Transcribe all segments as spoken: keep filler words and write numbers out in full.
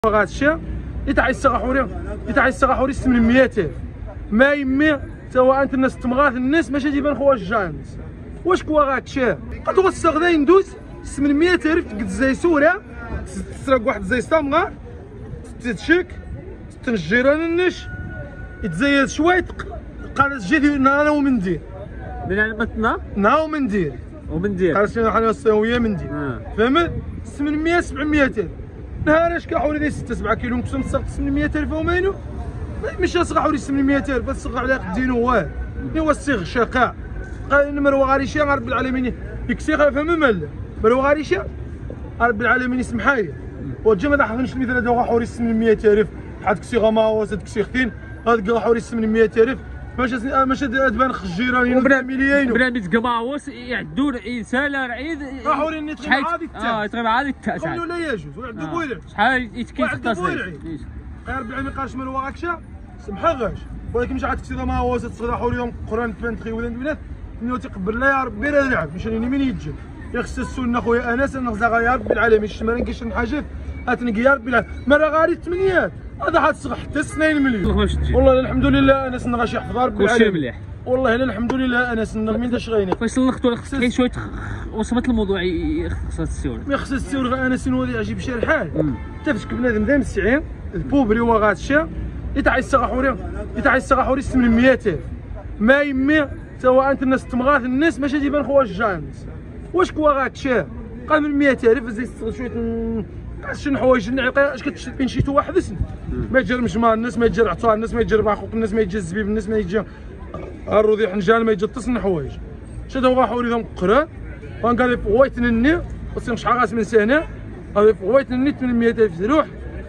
هذا الشيء يتاع السغاحوري يتاع السغاحوري ثمانمية ألف ما يمي سواء انت الناس تمغاث الناس ماشي تيبان خوا الجانس واش كوا غاك شي قد غتستغدا يندوز ثمانمية ألف تقد زي سوريا تسرق واحد زي سطامغا تتشك تنجيران النش يتزيد شويه قال جيتي انا ومندير من متنا نا ومندير ومندير قال شنو حنا السويه مندير فهمت ثمانمية سبعمية ألف نهار اش كحولي داير ستة سبعة كيلو نقسم صغت ثمانمية ألف وماينو ماشي صغا حولي ثمانمية ألف صغا على قدينو واه هو الصيغ شقاء قال مرو غاريشي رب العالمين يكسي فهم مال مرو غاريشي رب العالمين يسمحها لي وجا ما ضحكنيش مثلا هذا حوري ثمانمية ألف حد كسي غما وسد كسي ختين هذا حوري ثمانمية ألف ماشي ماشي تبان خجيراني وبنا مليون بنا ميت قماوس يعدون انسان رعيد حوري نيت عادي اه تغيب عادي التاس قالوا لا يجوز وعندو بويلع شحال يتكيف التصريف رب العالمين قالش من واكشا سمحها غاش ولكن مش عاد تكسي ما هو تصغر حوريهم قران تبان تخي ولاد البنات انه تقبل لا يا ربي لا نلعب مش راني من يتجن يخص السنه خويا انس نغزا يا ربي العالمين الشمال نكيش حاجات اتنقي يا ربي العالمين مرة غاري الثمانيات هذا حتصغ حتى اثنين مليون والله الحمد لله انس نغاش يحفظ ربي العالمين مليح والله انا الحمد لله انس نغمين داش غيني فاش نلقطوا كاين شويه وصمت الموضوع يخص السيور ما يخص السيور انس نودي عجيب شي الحال حتى فاش بنادم ذا مسعين البوبري وغاتشا يتاع السغاحوري يتاع السغاحوري ثمانمية ألف ما يمي سواء انت الناس تمغاث الناس ماشي تيبان خوا الجانس واش كوا غاتشا قال من مية ألف زي شويه شنو حوايج اش كتشد بين شيتو واحد اسم ما يجر مجمع الناس ما يجر عطار الناس ما يجر باخوك الناس ما يجي الزبيب الناس ما يجي الرضي حنجان ما يجي تصن حوايج شاد هو حوري ذم قرا وقال لي فويت نني وصير شحال غاس من سنه قال فويت نني ثمانمية ألف روح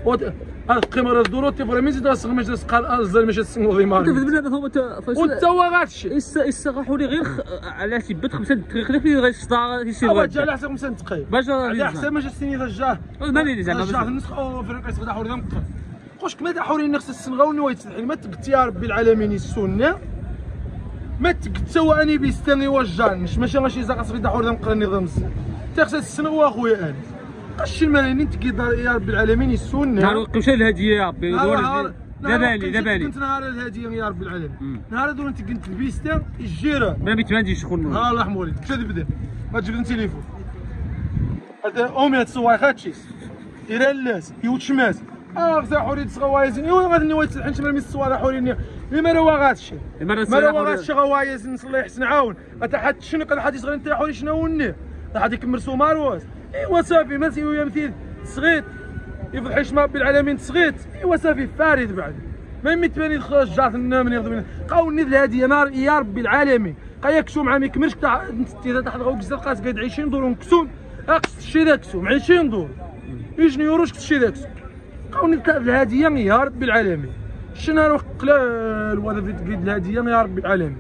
القمر الدورو تيفرا مين زيد صغ ماشي قال الزل ماشي تسمو ديما بلا هما وانت واغاتشي السغاحوري غير على تيبت خمسة دقائق غير في غير الصداع تيسير هو جا على حساب خمسة دقائق باش على حساب ماشي السنين جاه مالي زعما جاه النسخ او فرنقا يسغدا حوري ذم خوش كما حوري نخص السنغاوني ويتسلحي ما تقت يا ربي العالمين السنه ما تقت سواء بيستني وجانش ماشي ماشي زاق صغير حوري ذم قرا النظام تاخذ السنه واخويا انا قش الملايين تقيد يا رب العالمين السنه نهار وقف الهديه يا ربي دابالي دابالي كنت نهار الهديه يا رب العالمين نهار دور انت كنت البيستا الجيران ما بيتمانديش شكون ها الله يرحم والديك مشى بدا ما تجبد التليفون هذا امي هاد الصوايخات يرا اللاس يوتشماس اه غزا حوري تصغوايزين ايوا غادي ويت الحنش مرمي الصوالح حوريني لما راه غاتشي ما راه غاتشي غوايزين الله يحسن عاون حتى حد شنو قال حد صغير انت حوري شنو وني حد يكمل سومار واس ايوا صافي ما يا مثيل صغيت يفضحيش ما بالعالمين صغيت ايوا صافي فارد بعد ما يمي تباني خرج جات لنا من يخدم قاوني الهديه نار يا ربي العالمين قايكسو مع ما يكملش تاع انت تحت غوك زرقاس قاعد عشرين دور نكسو اقص تشي داكسو مع عشرين دور يجني يوروش تشي داكسو قاوني تاع الهديه يا ربي العالمين شنو قلال وهذا في تقيد الهديه يا ربي العالمين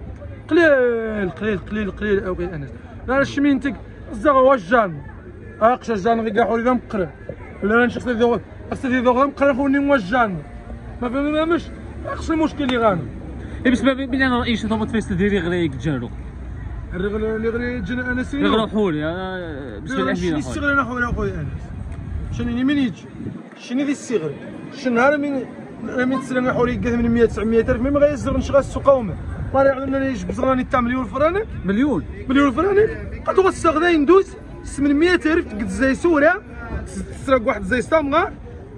قليل قليل قليل قليل او قليل انس انا شمينتك الزغا وجان اقش الجان غير كاع حولي مقرا ولا انا شخص ذو خاص ذو مقرا خوني موجان ما فهمناش اقش المشكل اللي غانا بالنسبه بلي انا رئيس ثومت فيس ديري غري جارو الرغل اللي غري جنا انا سينو غرو حولي بالنسبه للحبيبه شنو الصغر انا خويا خويا انس شنو من يجي شنو ذي الصغر شنو نهار من من تسلم حولي ثمانمية تسعمية ألف ما غيزر نشغل السوق قومه ما يعلمنا يجبز راني تاع مليون فرانك مليون مليون فرانك قد غتستغدا يندوز ثمانمية ألف تقد زي سوريا تسرق واحد زي سطامغا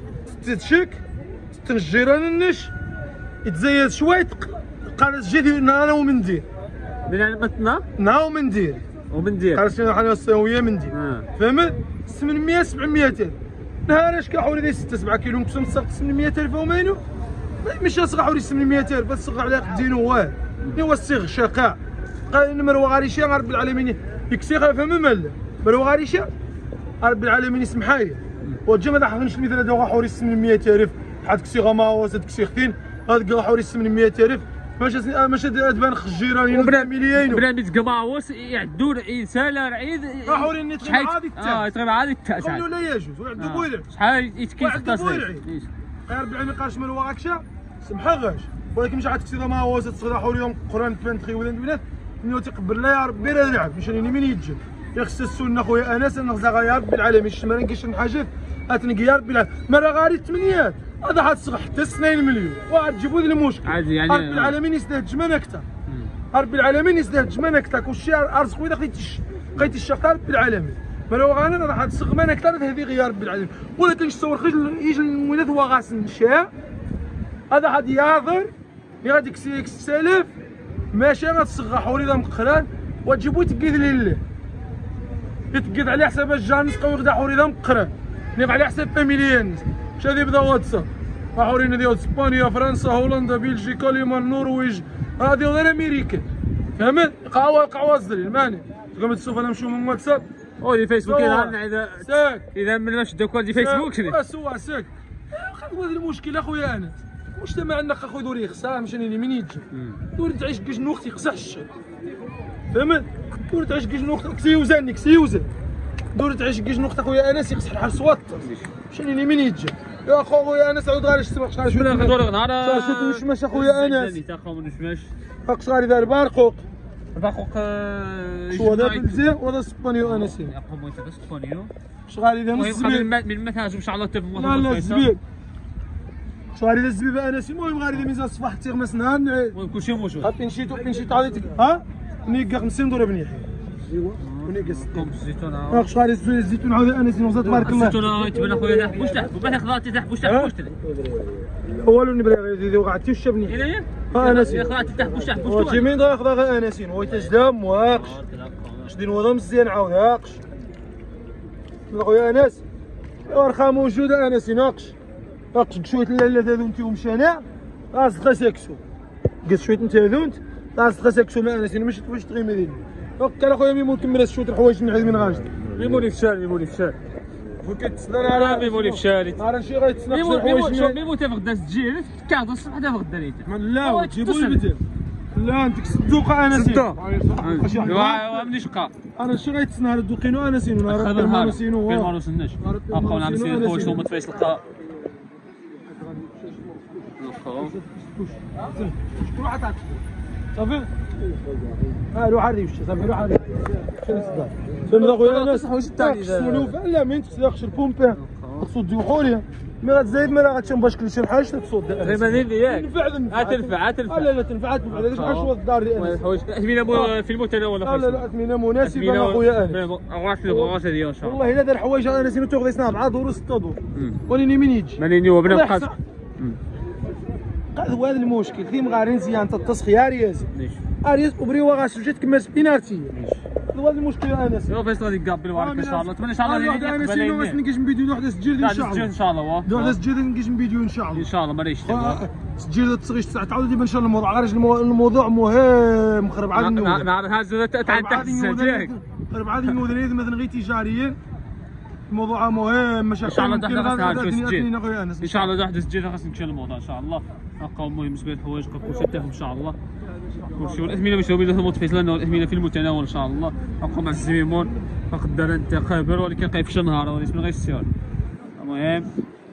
تتشك تنجيران النش يتزيد شويه قال جيتي انا ومندير من متنا نا ومندير ومندير قال شنو حنا السويه مندير فهمت ثمانمية سبعمية ألف نهار اش كحولي داير ستة سبعة كيلو نقسم صغت ثمانمية ألف وماينو ماشي صغا حولي ثمانمية ألف صغا على قدينو واه هو الصيغ شقاء قال مرو غاريشي رب العالمين يكسي فهم مال مرو غاريشي رب العالمين يسمحها لي وجا ما ضحكنيش مثلا هذا حوري ثمانمية ألف حد كسي غما وسد كسي ختين هذا حوري ثمانمية ألف ماشي خمسة تبان خجيراني مليون بلا ميت قماوس يعدون انسان رعيد حوري نيت عادي اه تغيب عادي التاس قالوا لا يجوز وعندو بويلع شحال يتكيف التصريف رب العالمين قالش من واكشا سمحها غاش ولكن مش عاد تكسي ما هو تصغر حوريهم قران تبان تخي ولاد البنات انه تقبل لا يا ربي لا نلعب مش راني من يتجن يخص السنه خويا انس نغزا يا ربي العالمين الشمال نكيش حاجات اتنقي يا ربي العالمين ما راه غاري الثمانيات هذا حتصغ حتى اثنين مليون وغتجيبوا لي المشكل عادي يعني رب العالمين يسدها جمان اكثر رب العالمين يسدها جمان اكثر كلشي ارزق ويدا خيتي خيتي الشقه رب العالمين ما راه غانا راح تصغ مان اكثر هذه غير رب العالمين ولكن تصور خرج يجي المولد هو غاسل نشاء هذا غادي يهضر اللي غادي يكسي ستة آلاف ماشي غتصغى حوريضه مقران وتجيبو تقيد لله يتقيد على حساب الجانس قوي غدا حوريضه مقران نيف على حساب فاميليان واش هادي بدا واتساب حورينا ديال اسبانيا فرنسا هولندا بلجيكا اليمن النرويج هادي غير امريكا فهمت قهوه قهوه الزرين ماني تقوم تشوف انا نمشيو من واتساب او دي فيسبوك يظهرنا اذا ساك اذا من باش دوك دي فيسبوك ساك سوا ساك هذا المشكل اخويا انا المجتمع عندنا اخويا دوري خصها مشاني من يجي دوري تعيش كاش نوختي خصها الشيء فهمت دوري تعيش كاش نوختك كسي وزاني كسي وزن دوري تعيش كاش نوخت اخويا انس يخص الحال صوت مشاني من يجي يا اخويا انس عاود غير السبق شحال شويه نهضروا نهار شوف واش ماشي اخويا انس تا خو من واش فاقش غادي داير بارقوق الباقوق شو هذا بالزين وهذا اسبانيو انس يقوم مويت اسبانيو اش غادي داير الزبيب من مثلا ان شاء الله تفهم لا لا الزبيب اش غادي داير الزبيب انس المهم غادي داير ميزان الصباح تيغمس نهار المهم كلشي موجود ها بنشيتو بنشيتو عادي ها نيكا خمسين دورة بنيح ونيكا ستين الزيتون اش غادي الزيتون عاود انس نوزات تبارك الله الزيتون يتبان اخويا تحت واش تحت وباح خلاطي تحت واش تحت واش تحت هو اللي نبغي غير غاتي وش بني الى ها انس يا خلاطي تحت واش تحت واش تحت مين ياخذ غير انسين هو يتجدم واقش شدين وضع مزيان عاود هاقش خويا انس ورخا موجوده انس ناقش ناقش شويه اللالات هذو انت ومشانع راسخه ساكسو قلت شويه انت هذو انت راسخه ساكسو ما انس ماشي واش تغيم هذيك هكا اخويا ميمون كمل شويه الحوايج من من غاجد ميموني في الشارع ميموني في الشارع وكيتسنى انا ميموني في الشارع راه شي غيتسنى ميمون ميمون ميمون تا غدا تجي كاع الصبح تا غدا ريت لا جيبوا لي بدل لا انت صدوقه انا صدوق ايوا مني شقا انا شي غيتسنى هاد الدوقينو انا سينو انا راه ما سينو ما نوصلناش بقاو نعم سير خوش هما تفايس لقا روح تعال صافي ها روح عادي وش صافي روح عادي شنو صدق شنو خويا انس واش الثاني لا مين تخدخش البومبان تصود ديوخوليا مي غتزايد ما راه غتشم كل شي بحال شنو تصود غير ما ندير ياك تنفع تنفع تنفع لا لا تنفع تنفع هذاك بحال شويه الدار ديال الحوايج اثمنه في المتناول لا لا لا اثمنه مناسبه اخويا انس غاش البغاشه ديال ان شاء الله والله الا دار حوايج انا سينو تاخذ يصنع اربعه دور وسته دور وليني من يجي ماني هو بنا بقى هذا هو هذا المشكل خديم غارين زيان تتصخ يا رياز ارياز كبريوا غاش جات كماس بينارتي هذا هو المشكل انس يو فاش غادي يقابل وراك ان شاء الله اتمنى ان شاء الله انا انا سينو باش نكيش فيديو واحد سجل ان شاء الله ان شاء الله واحد سجل نكيش فيديو ان شاء الله ان شاء الله ما ريش سجل تصغيش تعاود ديما ان شاء الله الموضوع غير الموضوع مهم خرب عاد النود نعم هذا تاع تحت السجاك خرب عاد النود مثلا غير تجاريا الموضوع مهم ماشي ان شاء الله دحنا خاصنا تسجيل ان شاء الله دحنا تسجيل خاصنا نمشي للموضوع ان شاء الله نلقاو المهم سبيل الحوايج كلشي تاخذ ان شاء الله كلشي والاثمنه ماشي هو اللي في لنا والاثمنه في المتناول ان شاء الله نبقاو مع الزميمون فقدر انت خبر ولكن كيفاش نهار ولكن غير السير المهم